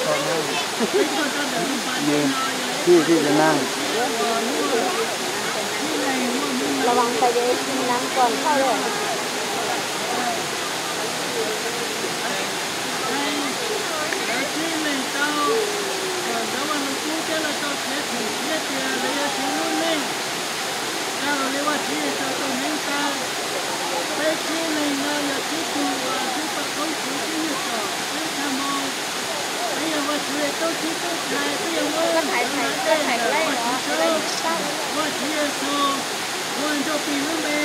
ที่จะนั่งระวังไปเดี๋ยวกินน้ำก่อนเข้าเลยก็ถ่ายก็ไล่เหรอว่าที่โซ่วันจะปีนไป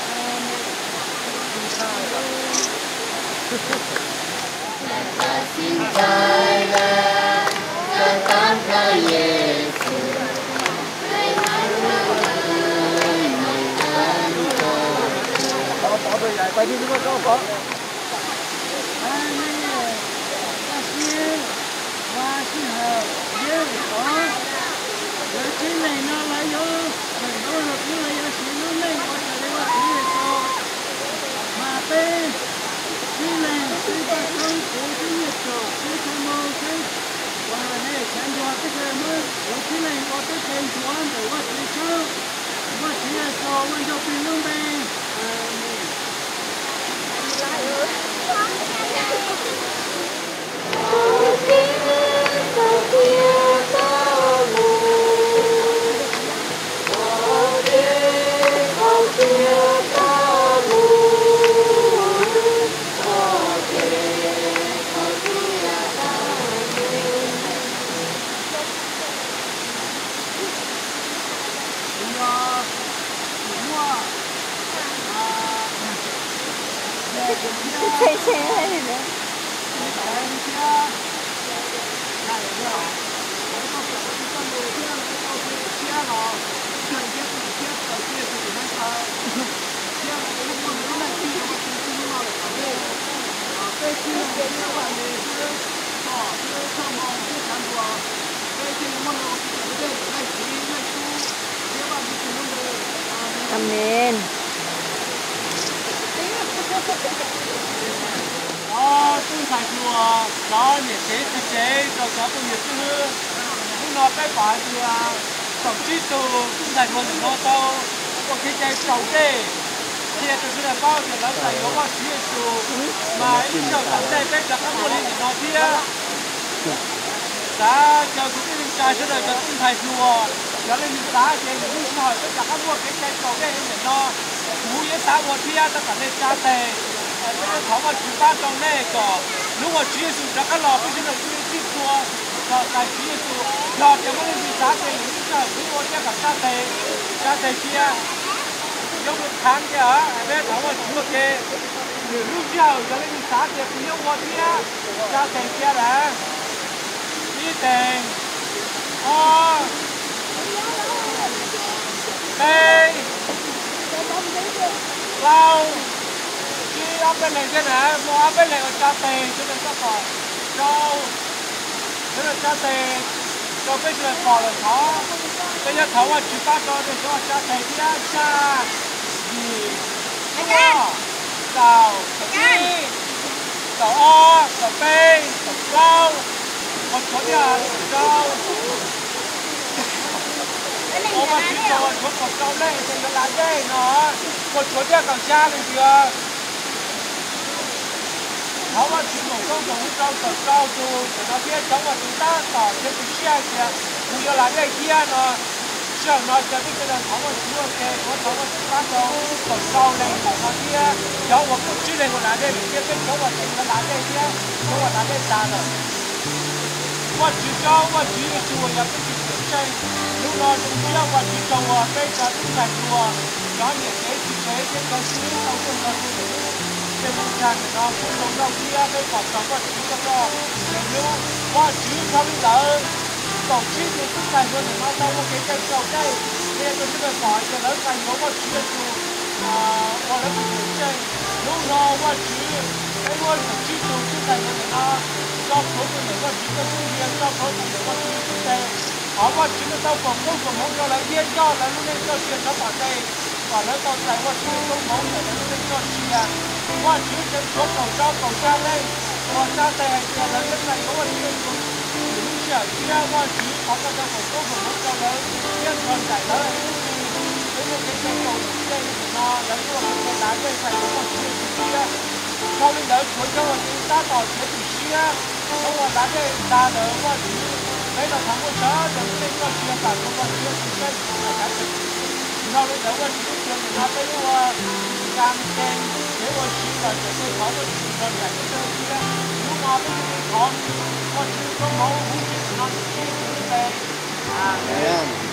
ตัดสินใจแล้วจะตามพระเยซูไม่ทันเลยไม่ทันก็ขอไปใหญ่ไปที่นี่ก็ขอ谁来的？阿门。 中产族啊，然后你谁是谁，到时候你是你拿白板的啊，手机都中产族拿到，我可以在手的，现在就是来包的，老板有我需要做，买一小手袋背着看我的你拿去啊，啥叫是这种家是那个中产族啊，原来你啥钱你不好，背着看我可以在手的人拿，无也啥我去啊，都把那家的。这个头发举巴掌那个，如果举手这个老百姓的注意记住，在举手，要怎么能去啥子？你讲，如果这个啥子去啊？有个看的啊，那头发举个，你路上原来你啥子不用我去啊？啥子去了？一等，背，老。áp bên này thế này, mua áp bên này còn cha tề, cho nên các bạn cho, thế là cha tề, cho bây giờ bỏ là khó, bây giờ thấu là chỉ ba cho để cho cha tề đi ăn cha, gì, mua, tàu, đi, tàu o, tàu b, tàu rau, một số nhà rau, ô mà chỉ cho một số cột rau này thì nó lá đây nó, một số nhà còn cha này chưa? Họ mà chỉ một công dụng rau tu, nó biết trong mà chúng ta tỏ trên cái xe kia, bây giờ là đây kia nó, sợ nó sẽ biết cái là họ mà chỉ một cái, họ mà chỉ bắt đầu trồng rau này nó kia, cháu mà cũng chỉ này còn là đây kia cái cháu mà chỉ là đây kia, cháu mà là đây già rồi, mà chỉ cháu mà chỉ là chùa nhà cái chỉ chơi, lúc đó chúng cháu mà chỉ trồng cây trà cũng phải chùa, đó những cái con suối trong con nó cái vùng tràn nó cũng trồng rau kia cái quả trồng có chỉ có cho nếu qua chỉ cho bây giờ tổ chức thì cũng phải hơn nó đâu có cái cây trồng đây bây giờ tôi phải hỏi cho nó thành nó có chỉ là qua nó cũng chơi lúc đó qua chỉ cái ngôi tổ chức cũng phải hơn nó cho số của nó có chỉ có sinh viên cho số của nó có chỉ có đây họ qua chỉ là đâu còn không cho là yên cho là lúc này cho tiền nó bỏ đây và nó còn lại qua chỉ không mong để nó lên cho chị à qua chỉ trên số cầu cho cầu cha lên còn cha tè là lên này có một chuyện ở kia qua chỉ có cái trong một số vùng cho lớn biết còn giải đó là những cái cầu đây nó lấy cho cái đá đây phải có một cái kia sau lên đó cuối cho chúng ta tỏ cái gì kia không có đá đây đá đỡ qua chỉ đấy là thằng con chó rồi cái con kia cả con kia thì cái là cái sau lên đó qua chỉ chuyện thì nó tới cam đen nếu mà chỉ là cái khó cái còn giải cái kia lúc mà cái khó con chỉ có máu hút nó chỉ cái Amen.